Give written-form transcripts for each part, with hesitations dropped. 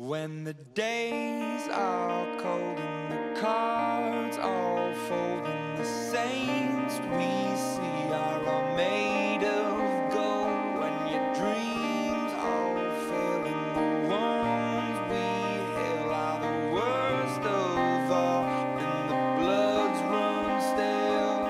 When the days are cold and the cards all fold and the saints we see are all made of gold, when your dreams all fail and the wounds we hail are the worst of all and the bloods run stale,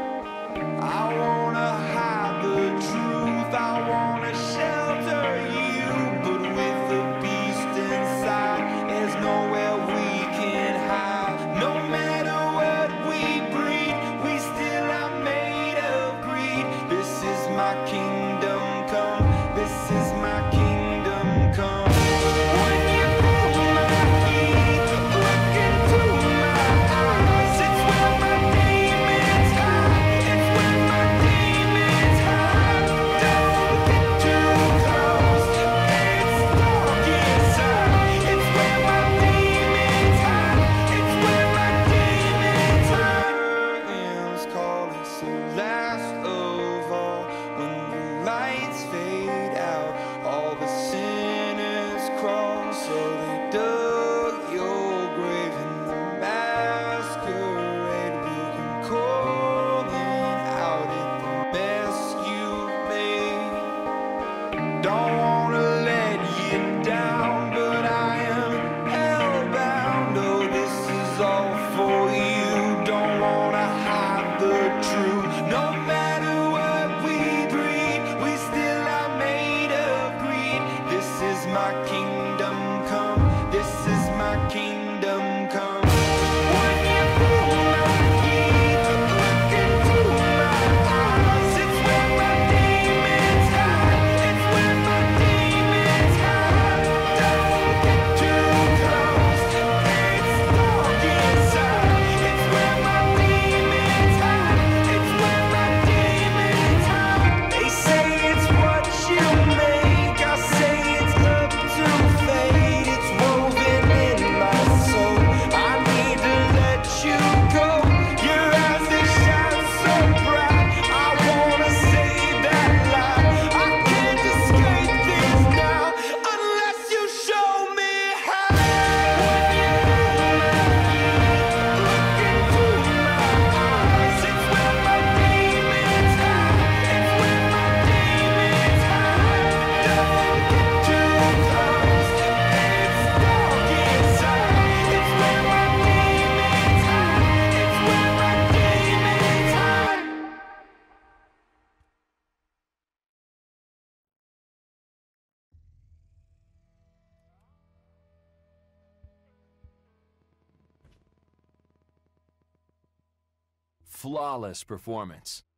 I wanna hide the truth, I wanna shelter you, but with the beast inside, there's nowhere we can hide. No matter what we breed, we still are made of greed. This is my kingdom come, this is my kingdom come. When you feel my heat, look into my eyes, it's where my demons hide, it's where my demons hide. Don't get too close, it's dark inside, it's where my demons hide, it's where my demons hide. Curtains call, it's the last of all. When the lights fade out, all the sinners crawl. So they dug your grave in the masquerade. We'll come calling out at the mess you made. Don't wanna let you down, but I am hellbound. Oh, this is all for you. Don't wanna hide the truth. No matter what we breed, we still are made of greed. This is my kingdom come, this is my kingdom come. When you feel my heat, look into my eyes, it's where my demons hide, it's where my demons hide. Don't get too close, it's dark inside, it's where my demons hide, it's where my demons hide. They say it's what you make, I say it's up to fate. It's woven in my soul, I need to let you go. Your eyes, they shine so bright, I wanna save that light. I can't escape this now unless you show me how. When you feel my heat, look into my eyes, it's where my demons hide, it's where my demons hide. Don't get too close, it's dark inside, it's where my demons hide, it's where my demons hide. Flawless performance.